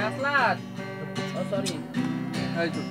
Aslan. Oh sorry. Ayo.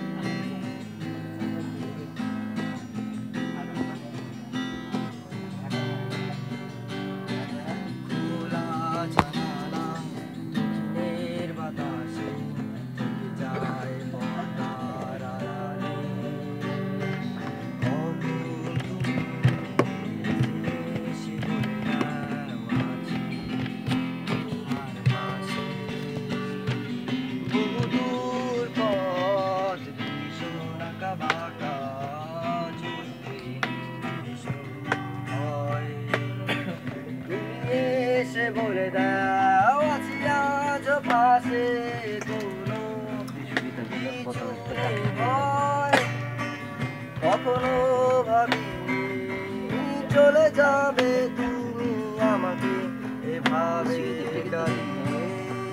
বলে দাও আছি আজ পাশে কোনো কখনো ভাবিনি চলে যাবে তুমি আমাকে এভাবে কাঁদিয়ে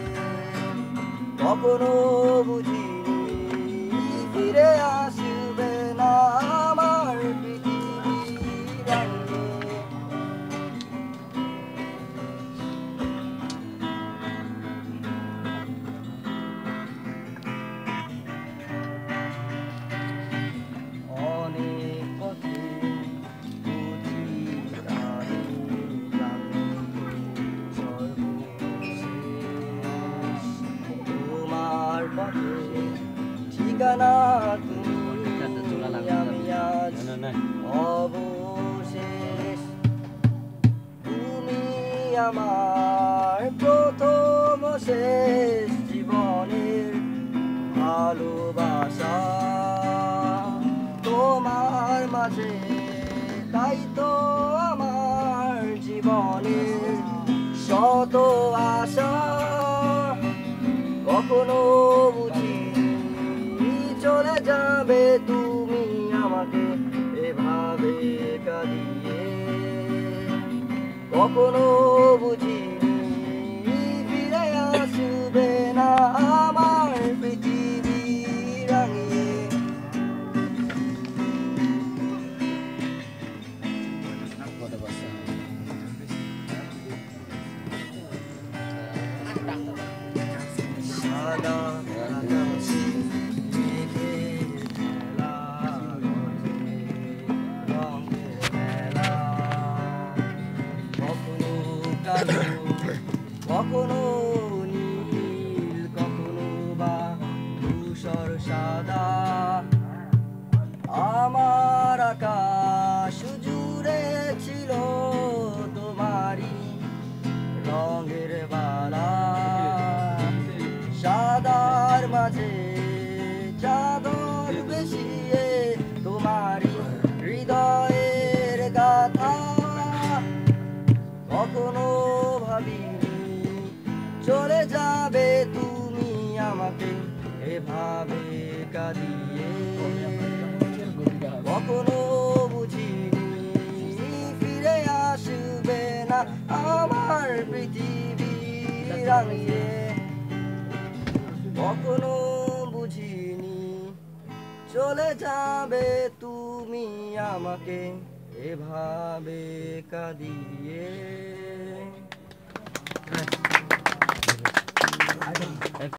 কখনো বুঝিনি ফিরে আসবে না আমার পৃথিবী ঠিকানা তুমি আমি আজ অবশেষ তুমি আমার প্রথম শেষ জীবনের ভালোবাসা তোমার মাঝে তাই তো আমার জীবনের শত আশা কখনো বুঝি চলে যাবে তুমি আমাকে এভাবে কাঁদিয়ে কখনো বুঝিনি ফিরে আসবে না আমার পৃথিবী রাঙিয়ে সাদা কখনো নীল কখনো বা ধূসর সাদা আমার আকাশ জুড়ে ছিল তোমারই রঙের বালা সাদার মাঝে চাদর বেশিয়ে তোমারই হৃদয়ের গাথা কখনো ভাবিনি চলে যাবে তুমি আমাকে এভাবে কাঁদিয়ে কখনো বুঝিনি ফিরে আসবে না আমার পৃথিবী রাঙিয়ে কখনো বুঝিনি চলে যাবে তুমি আমাকে এভাবে কাঁদিয়ে